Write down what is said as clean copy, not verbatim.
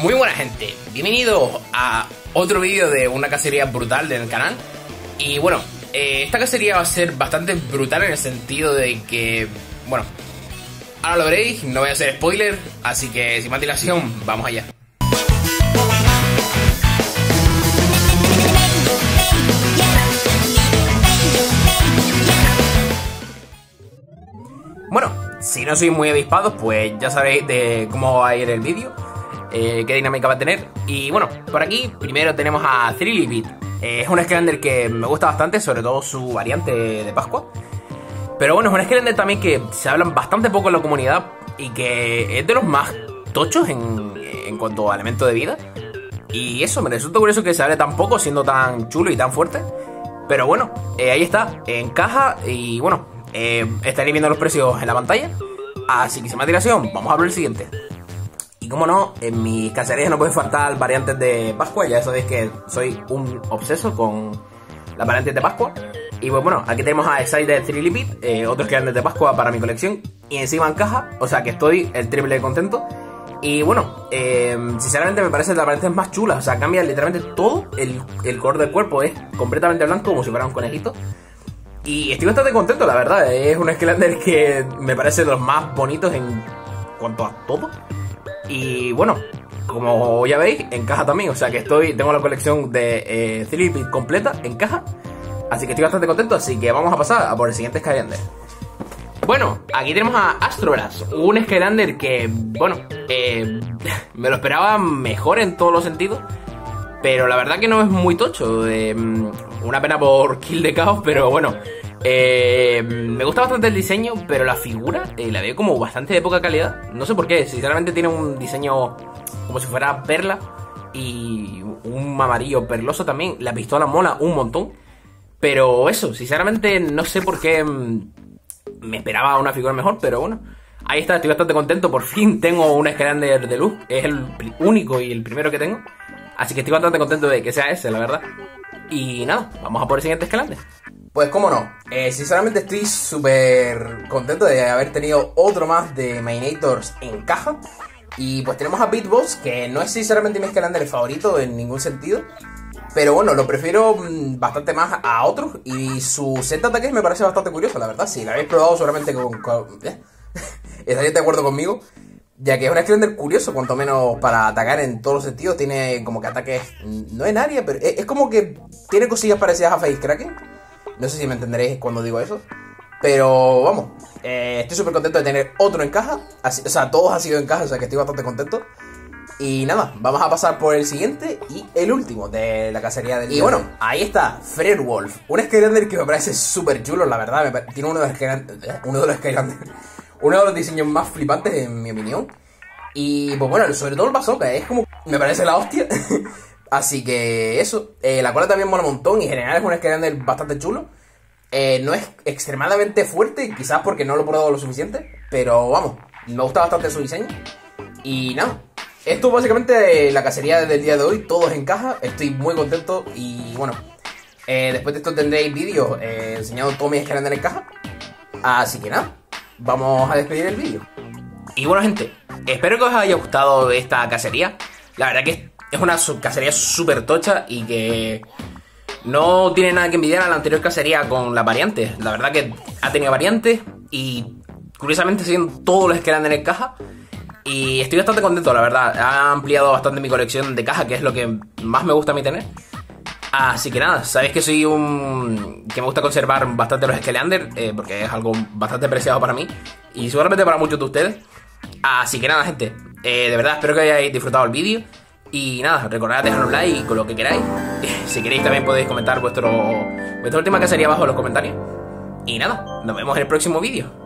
Muy buena gente, bienvenidos a otro vídeo de una cacería brutal del canal. Y bueno, esta cacería va a ser bastante brutal en el sentido de que, bueno, ahora lo veréis, no voy a hacer spoiler, así que sin más dilación, vamos allá. Bueno, si no sois muy avispados, pues ya sabréis de cómo va a ir el vídeo, qué dinámica va a tener. Y bueno, por aquí primero tenemos a Thrillybit. Es un Skylander que me gusta bastante, sobre todo su variante de Pascua. Pero bueno, es un Skylander también que se hablan bastante poco en la comunidad y que es de los más tochos en cuanto a elementos de vida. Y eso, me resulta curioso que se hable tan poco siendo tan chulo y tan fuerte. Pero bueno, ahí está, en caja y bueno, estaréis viendo los precios en la pantalla. Así que sin más dilación, vamos a ver el siguiente. Y como no, en mis cacerías no pueden faltar variantes de Pascua. Ya sabéis que soy un obseso con las variantes de Pascua. Y pues bueno, aquí tenemos a Excited Thrillybit, otros que de Pascua para mi colección. Y encima en caja, o sea que estoy el triple de contento. Y bueno, sinceramente me parece de las variantes más chulas. O sea, cambia literalmente todo el color del cuerpo. Es completamente blanco, como si fuera un conejito. Y estoy bastante contento, la verdad. Es un Skylander que me parece de los más bonitos en cuanto a todo. Y bueno, como ya veis, en caja también. O sea que tengo la colección de Thrillybit completa en caja. Así que estoy bastante contento. Así que vamos a pasar a por el siguiente Skylander. Bueno, aquí tenemos a Astroblast, un Skylander que, bueno, me lo esperaba mejor en todos los sentidos. Pero la verdad que no es muy tocho. Una pena por Kill the Chaos, pero bueno. Me gusta bastante el diseño, pero la figura la veo como bastante de poca calidad. No sé por qué, sinceramente tiene un diseño como si fuera perla y un amarillo perloso también. La pistola mola un montón. Pero eso, sinceramente no sé por qué me esperaba una figura mejor, pero bueno. Ahí está, estoy bastante contento, por fin tengo un Skylander de luz. Es el único y el primero que tengo. Así que estoy bastante contento de que sea ese, la verdad. Y nada, vamos a por el siguiente Skylander. Pues cómo no, sinceramente estoy súper contento de haber tenido otro más de Mainators en caja. Y pues tenemos a Beatbox, que no es sinceramente mi Skylander favorito en ningún sentido. Pero bueno, lo prefiero bastante más a otros. Y su set de ataques me parece bastante curioso, la verdad. Si lo habéis probado seguramente estaréis de acuerdo conmigo. Ya que es un Skylander curioso, cuanto menos para atacar en todos los sentidos. Tiene como que ataques, no en área, pero es como que tiene cosillas parecidas a Face Kraken. No sé si me entenderéis cuando digo eso. Pero vamos, estoy súper contento de tener otro en caja. Así, o sea, todos han sido en caja, o sea que estoy bastante contento. Y nada, vamos a pasar por el siguiente y el último de la cacería del día. Y bueno, ahí está, Freyrwolf, un Skylander que me parece súper chulo, la verdad. Tiene uno de los diseños más flipantes en mi opinión. Y pues bueno, sobre todo el bazooka, es como, me parece la hostia. Así que eso, la cola también mola un montón y en general es un Skylander bastante chulo. No es extremadamente fuerte, quizás porque no lo he probado lo suficiente, pero vamos, me gusta bastante su diseño. Y nada, esto básicamente la cacería del día de hoy, todos en caja, estoy muy contento. Y bueno, después de esto tendréis vídeos enseñando todos mis Skylander en caja. Así que nada, vamos a despedir el vídeo. Y bueno gente, espero que os haya gustado esta cacería. La verdad que es una cacería súper tocha y que no tiene nada que envidiar a la anterior cacería con las variantes. La verdad que ha tenido variantes y curiosamente siguen todos los Skylander en caja. Y estoy bastante contento, la verdad. Ha ampliado bastante mi colección de caja, que es lo que más me gusta a mí tener. Así que nada, sabéis que soy que me gusta conservar bastante los Skylander, porque es algo bastante preciado para mí y seguramente para muchos de ustedes. Así que nada gente, de verdad espero que hayáis disfrutado el vídeo. Y nada, recordad dejar un like con lo que queráis. Si queréis también podéis comentar vuestra última cacería abajo en los comentarios. Y nada, nos vemos en el próximo vídeo.